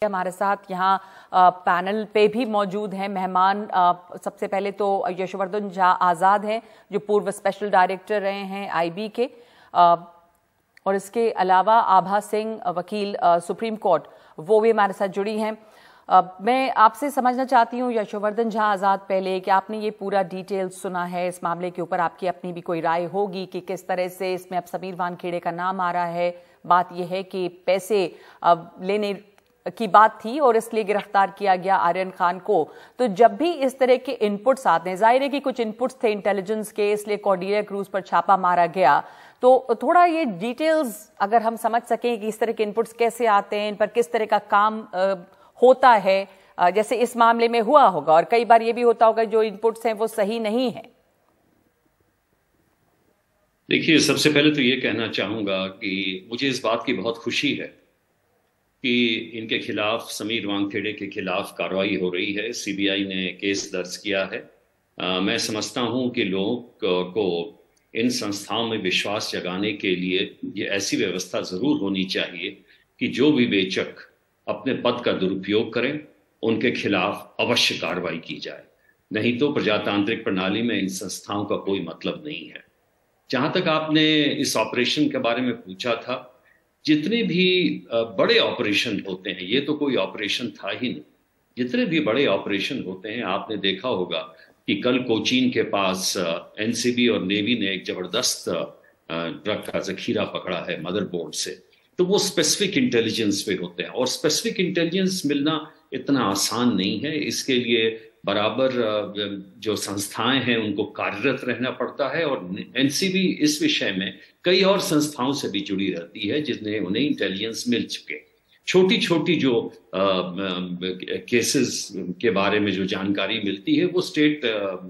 हमारे साथ यहाँ पैनल पे भी मौजूद हैं मेहमान। सबसे पहले तो यशवर्धन झा आज़ाद हैं जो पूर्व स्पेशल डायरेक्टर रहे हैं आईबी के, और इसके अलावा आभा सिंह वकील सुप्रीम कोर्ट, वो भी हमारे साथ जुड़ी हैं। मैं आपसे समझना चाहती हूँ यशवर्धन झा आज़ाद, पहले कि आपने ये पूरा डिटेल सुना है इस मामले के ऊपर, आपकी अपनी भी कोई राय होगी कि किस तरह से इसमें अब समीर वानखेड़े का नाम आ रहा है। बात यह है कि पैसे लेने की बात थी और इसलिए गिरफ्तार किया गया आर्यन खान को। तो जब भी इस तरह के इनपुट्स आते हैं, जाहिर है कि कुछ इनपुट्स थे इंटेलिजेंस के, इसलिए कॉर्डिलिया क्रूज पर छापा मारा गया। तो थोड़ा ये डिटेल्स अगर हम समझ सकें कि इस तरह के इनपुट्स कैसे आते हैं, इन पर किस तरह का काम होता है, जैसे इस मामले में हुआ होगा, और कई बार ये भी होता होगा जो इनपुट्स हैं वो सही नहीं है। देखिए, सबसे पहले तो ये कहना चाहूंगा कि मुझे इस बात की बहुत खुशी है कि इनके खिलाफ, समीर वानखेड़े के खिलाफ कार्रवाई हो रही है। सीबीआई ने केस दर्ज किया है। मैं समझता हूं कि लोगों को इन संस्थाओं में विश्वास जगाने के लिए ये ऐसी व्यवस्था जरूर होनी चाहिए कि जो विवेचक अपने पद का दुरुपयोग करें उनके खिलाफ अवश्य कार्रवाई की जाए, नहीं तो प्रजातांत्रिक प्रणाली में इन संस्थाओं का कोई मतलब नहीं है। जहां तक आपने इस ऑपरेशन के बारे में पूछा था, जितने भी बड़े ऑपरेशन होते हैं, ये तो कोई ऑपरेशन था ही नहीं, जितने भी बड़े ऑपरेशन होते हैं, आपने देखा होगा कि कल कोचीन के पास एनसीबी और नेवी ने एक जबरदस्त ड्रग का जखीरा पकड़ा है मदरबोर्ड से। तो वो स्पेसिफिक इंटेलिजेंस पे होते हैं, और स्पेसिफिक इंटेलिजेंस मिलना इतना आसान नहीं है। इसके लिए बराबर जो संस्थाएं हैं उनको कार्यरत रहना पड़ता है, और एनसीबी इस विषय में कई और संस्थाओं से भी जुड़ी रहती है जिन्हें उन्हें इंटेलिजेंस मिल चुके। छोटी छोटी जो केसेस के बारे में जो जानकारी मिलती है वो स्टेट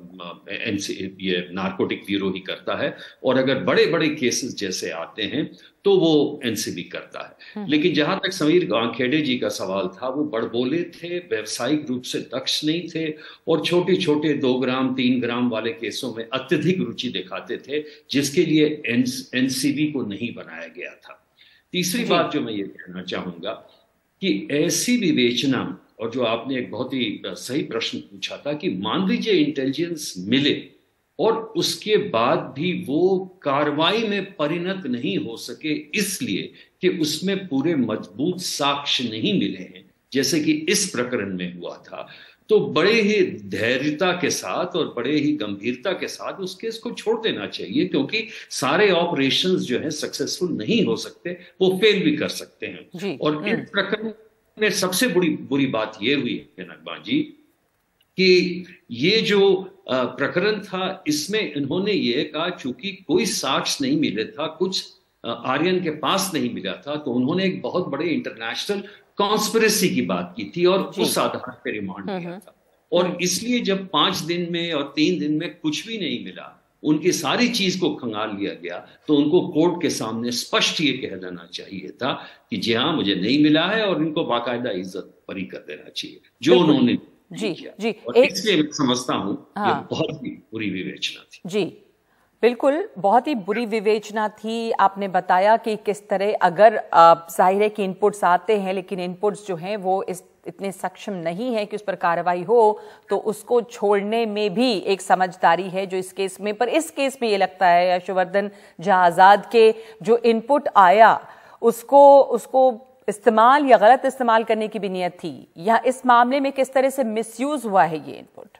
ये नारकोटिक ब्यूरो ही करता है, और अगर बड़े बड़े केसेस जैसे आते हैं तो वो एनसीबी करता है। लेकिन जहां तक समीर वानखेड़े जी का सवाल था, वो बड़बोले थे, व्यावसायिक रूप से दक्ष नहीं थे, और छोटे छोटे 2 ग्राम 3 ग्राम वाले केसों में अत्यधिक रुचि दिखाते थे, जिसके लिए एनसीबी को नहीं बनाया गया था। तीसरी बात जो मैं ये कहना चाहूंगा कि ऐसी विवेचना, और जो आपने एक बहुत ही सही प्रश्न पूछा था कि मान लीजिए इंटेलिजेंस मिले और उसके बाद भी वो कार्रवाई में परिणत नहीं हो सके इसलिए कि उसमें पूरे मजबूत साक्ष्य नहीं मिले हैं, जैसे कि इस प्रकरण में हुआ था, तो बड़े ही धैर्यता के साथ और बड़े ही गंभीरता के साथ उस केस को छोड़ देना चाहिए, क्योंकि सारे ऑपरेशंस जो है सक्सेसफुल नहीं हो सकते, वो फेल भी कर सकते हैं। और इस प्रकरण में सबसे बुरी बात ये हुई है नगमा जी कि ये जो प्रकरण था, इसमें इन्होंने ये कहा चूंकि कोई साक्ष्य नहीं मिले था, कुछ आर्यन के पास नहीं मिला था, तो उन्होंने एक बहुत बड़े इंटरनेशनल कॉन्स्पिरेसी की बात की थी और उस आधार पर रिमांड दिया था। और इसलिए जब 5 दिन में और 3 दिन में कुछ भी नहीं मिला, उनकी सारी चीज को खंगाल लिया गया, तो उनको कोर्ट के सामने स्पष्ट ये कह देना चाहिए था कि जी हाँ, मुझे नहीं मिला है, और इनको बाकायदा इज्जत बरी कर देना चाहिए, जो उन्होंने किया। और इसलिए मैं समझता हूं ये बहुत ही बुरी विवेचना थी। जी बिल्कुल, बहुत ही बुरी विवेचना थी। आपने बताया कि किस तरह, अगर जाहिर है कि इनपुट्स आते हैं, लेकिन इनपुट्स जो हैं वो इतने सक्षम नहीं है कि उस पर कार्रवाई हो, तो उसको छोड़ने में भी एक समझदारी है जो इस केस में, पर इस केस में ये लगता है यशवर्धन झा आज़ाद के जो इनपुट आया उसको इस्तेमाल या गलत इस्तेमाल करने की भी नियत थी, या इस मामले में किस तरह से मिसयूज हुआ है ये इनपुट?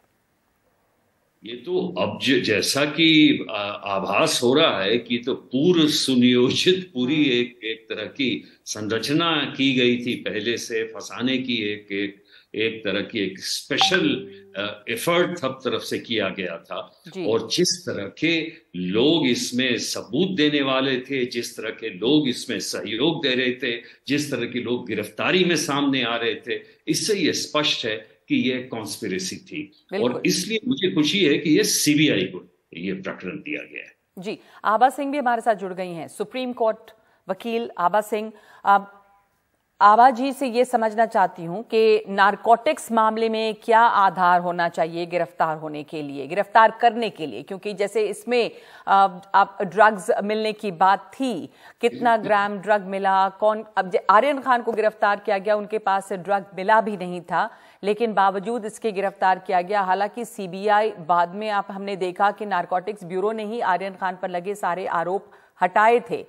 ये तो अब जैसा कि आभास हो रहा है कि तो पूर्व सुनियोजित पूरी एक तरह की संरचना की गई थी, पहले से फंसाने की एक तरह की एक स्पेशल एफर्ट सब तरफ से किया गया था। और जिस तरह के लोग इसमें सबूत देने वाले थे, जिस तरह के लोग इसमें सहयोग दे रहे थे, जिस तरह के लोग गिरफ्तारी में सामने आ रहे थे, इससे ये स्पष्ट है कि ये कॉन्स्पिरेसी थी। और इसलिए मुझे खुशी है कि ये सीबीआई को ये प्रकरण दिया गया है। जी, आभा सिंह भी हमारे साथ जुड़ गई हैं, सुप्रीम कोर्ट वकील आभा सिंह। आभा जी से ये समझना चाहती हूँ कि नारकोटिक्स मामले में क्या आधार होना चाहिए गिरफ्तार होने के लिए, गिरफ्तार करने के लिए, क्योंकि जैसे इसमें आप ड्रग्स मिलने की बात थी, कितना ग्राम ड्रग मिला, कौन, अब आर्यन खान को गिरफ्तार किया गया, उनके पास से ड्रग मिला भी नहीं था, लेकिन बावजूद इसके गिरफ्तार किया गया। हालांकि सीबीआई बाद में हमने देखा कि नारकोटिक्स ब्यूरो ने ही आर्यन खान पर लगे सारे आरोप हटाए थे,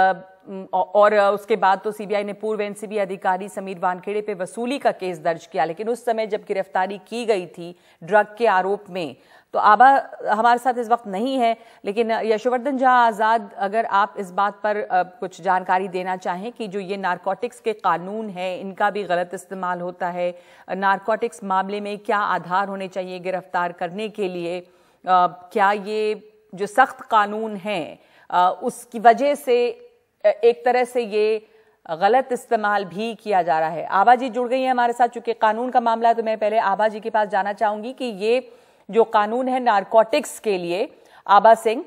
और उसके बाद तो सीबीआई ने पूर्व एनसीबी अधिकारी समीर वानखेड़े पे वसूली का केस दर्ज किया। लेकिन उस समय जब गिरफ्तारी की गई थी ड्रग के आरोप में, तो आभा हमारे साथ इस वक्त नहीं है, लेकिन यशोवर्धन झा आजाद, अगर आप इस बात पर कुछ जानकारी देना चाहें कि जो ये नारकोटिक्स के कानून है इनका भी गलत इस्तेमाल होता है, नारकोटिक्स मामले में क्या आधार होने चाहिए गिरफ्तार करने के लिए, क्या ये जो सख्त कानून है उसकी वजह से एक तरह से ये गलत इस्तेमाल भी किया जा रहा है। आभा जी जुड़ गई हैं हमारे साथ, चूंकि कानून का मामला है तो मैं पहले आभा जी के पास जाना चाहूंगी कि ये जो कानून है नारकोटिक्स के लिए, आभा सिंह,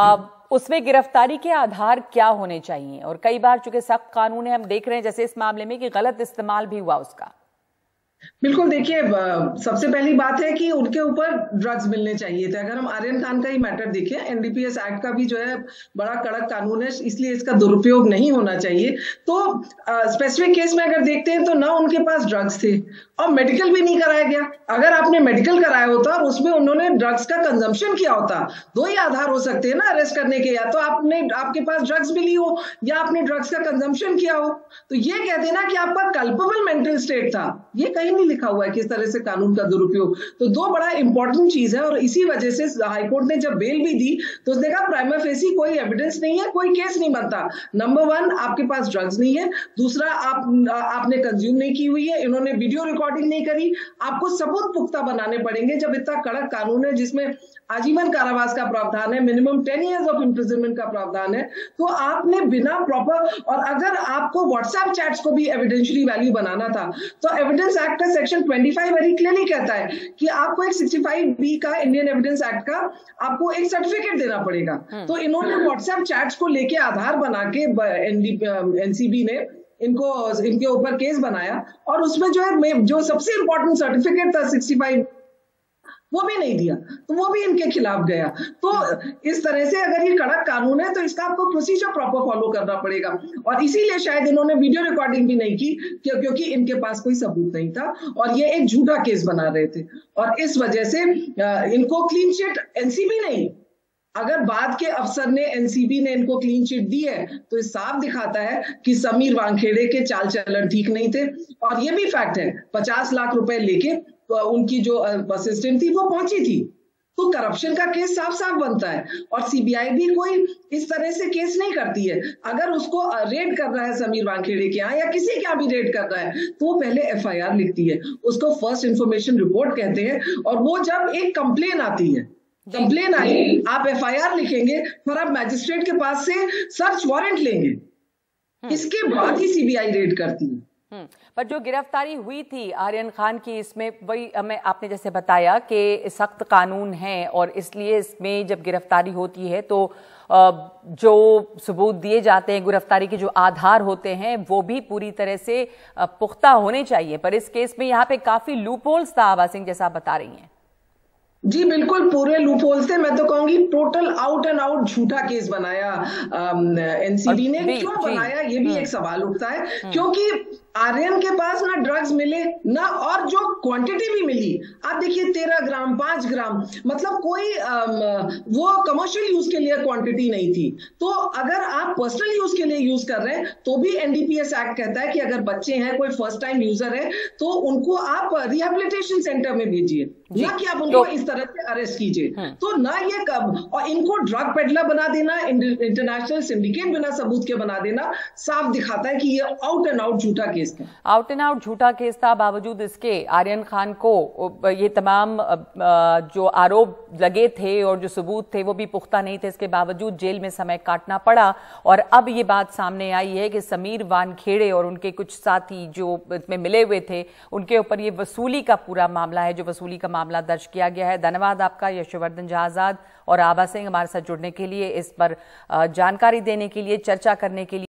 उसमें गिरफ्तारी के आधार क्या होने चाहिए? और कई बार चूंकि सख्त कानून है, हम देख रहे हैं जैसे इस मामले में कि गलत इस्तेमाल भी हुआ उसका। बिल्कुल, देखिए, सबसे पहली बात है कि उनके ऊपर ड्रग्स मिलने चाहिए थे। अगर हम आर्यन खान का ही मैटर देखें, एनडीपीएस एक्ट का भी जो है बड़ा कड़क कानून है, इसलिए इसका दुरुपयोग नहीं होना चाहिए। तो स्पेसिफिक केस में अगर देखते हैं तो ना उनके पास ड्रग्स थे और मेडिकल भी नहीं कराया गया। अगर आपने मेडिकल कराया होता और उसमें उन्होंने ड्रग्स का कंजम्पशन किया होता, दो ही आधार हो सकते हैं ना अरेस्ट करने के, या तो आपके पास ड्रग्स मिली हो या आपने ड्रग्स का कंजम्पशन किया हो। तो ये कह देना कि आपका कल्पेबल मेंटल स्टेट था, ये कहीं नहीं लिखा हुआ है किस तरह से कानून का दुरुपयोग। तो दो बड़ा इंपॉर्टेंट चीज है, और इसी वजह से हाईकोर्ट ने जब बेल भी दी तो उसने कहा प्राइमा फेसी कोई एविडेंस नहीं है, कोई केस नहीं बनता। नंबर वन, आपके पास ड्रग्स नहीं है, दूसरा आपने कंज्यूम नहीं की हुई है, इन्होंने वीडियो रिकॉर्डिंग नहीं करी, आपको सबूत पुख्ता बनाने पड़ेंगे। जब इतना कड़क कानून है जिसमें आजीवन कारावास का प्रावधान है, मिनिमम 10 years ऑफ इम्प्रिजनमेंट का प्रावधान है, तो आपने बिना प्रॉपर, और अगर आपको व्हाट्सएप चैट्स को भी एविडेंशियली वैल्यू बनाना था तो एविडेंस एक्ट का सेक्शन 25 वेरी क्लियरली कहता है कि आपको एक 65B का, इंडियन एविडेंस एक्ट का, आपको एक सर्टिफिकेट देना पड़ेगा। तो इन्होंने व्हाट्सएप चैट्स को लेके आधार बना के एनसीबी ने इनके ऊपर केस बनाया, और उसमें जो है जो सबसे इंपॉर्टेंट सर्टिफिकेट था 65, वो भी नहीं दिया, तो वो भी इनके खिलाफ गया। तो इस तरह से अगर ये कड़क कानून है तो इसका आपको प्रोसीजर प्रॉपर फॉलो करना पड़ेगा, और इसीलिए शायद इन्होंने वीडियो रिकॉर्डिंग भी नहीं की क्योंकि इनके पास कोई सबूत नहीं था और ये एक झूठा केस बना रहे थे, और इस वजह से इनको क्लीन चिट एनसीबी नहीं, अगर बाद के अफसर ने, एनसीबी ने इनको क्लीन चिट दी है तो ये साफ दिखाता है कि समीर वानखेड़े के चाल चलन ठीक नहीं थे। और ये भी फैक्ट है, 50 लाख रुपए लेके तो उनकी जो असिस्टेंट थी वो पहुंची थी, तो करप्शन का केस साफ साफ बनता है। और सीबीआई भी कोई इस तरह से केस नहीं करती है। अगर उसको रेड कर रहा है समीर वानखेड़े के यहाँ या किसी के यहाँ भी रेड कर रहा है तो वो पहले एफआईआर लिखती है, उसको फर्स्ट इंफॉर्मेशन रिपोर्ट कहते हैं, और वो जब एक कंप्लेन आती है, कंप्लेन आई, आप एफआईआर लिखेंगे, फिर आप मैजिस्ट्रेट के पास से सर्च वारंट लेंगे, इसके बाद ही सीबीआई रेड करती है। पर जो गिरफ्तारी हुई थी आर्यन खान की, इसमें वही हमें आपने जैसे बताया कि सख्त कानून है, और इसलिए इसमें जब गिरफ्तारी होती है तो जो सबूत दिए जाते हैं, गिरफ्तारी के जो आधार होते हैं वो भी पूरी तरह से पुख्ता होने चाहिए। पर इस केस में यहाँ पे काफी लूपहोल्स था, आभा सिंह, जैसा आप बता रही हैं। जी बिल्कुल, पूरे लूपहोल्स थे। मैं तो कहूंगी टोटल आउट एंड आउट झूठा केस बनाया एनसीबी ने। क्यों बनाया, ये भी एक सवाल उठता है, क्योंकि आर्यन के पास ना ड्रग्स मिले ना, और जो क्वांटिटी भी मिली, आप देखिए 13 ग्राम 5 ग्राम, मतलब कोई वो कमर्शियल यूज के लिए क्वांटिटी नहीं थी। तो अगर आप पर्सनल यूज के लिए यूज कर रहे हैं तो भी एनडीपीएस एक्ट कहता है कि अगर बच्चे हैं, कोई फर्स्ट टाइम यूजर है, तो उनको आप रिहेबिलिटेशन सेंटर में भेजिए, ना कि आप उनको इस तरह से अरेस्ट कीजिए। तो ना ये और इनको ड्रग पेडलर बना देना, इंटरनेशनल सिंडिकेट बिना सबूत के बना देना, साफ दिखाता है कि ये आउट एंड आउट झूठा केस था। आउट एंड आउट झूठा केस था। बावजूद इसके आर्यन खान को ये तमाम जो आरोप लगे थे और जो सबूत थे वो भी पुख्ता नहीं थे, इसके बावजूद जेल में समय काटना पड़ा। और अब ये बात सामने आई है कि समीर वानखेड़े और उनके कुछ साथी जो इसमें मिले हुए थे, उनके ऊपर ये वसूली का पूरा मामला है, जो वसूली का मामला दर्ज किया गया है। धन्यवाद आपका यशोवर्धन झा आजाद और आभा सिंह हमारे साथ जुड़ने के लिए, इस पर जानकारी देने के लिए, चर्चा करने के लिए।